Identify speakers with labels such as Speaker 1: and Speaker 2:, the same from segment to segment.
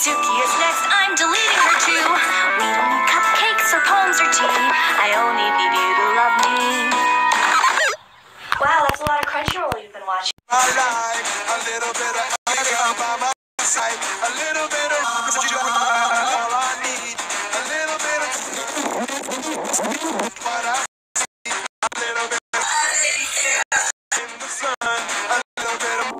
Speaker 1: Natsuki is next, I'm deleting her too. We don't need cupcakes or poems or tea. I only need you to love me. Wow, that's a lot of Crunchyroll you've been watching.
Speaker 2: Alright, a little bit of by my side, a little bit of all I need, a little bit of what I see, a little bit in the sun, a little bit of.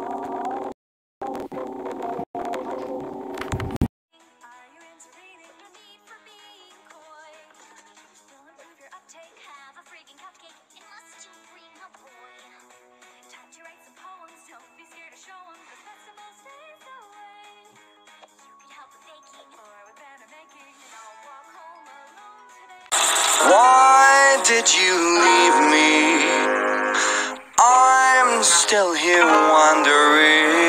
Speaker 1: Are you into reading? No need for being coy. Will improve your uptake. Have a freaking cupcake. Unless you bring a boy. Time to write some poems. Don't be scared to show them. The festival stays away. You could help with baking or with banner making. And I'll walk home alone today.
Speaker 2: Why did you leave me? I'm still here wondering.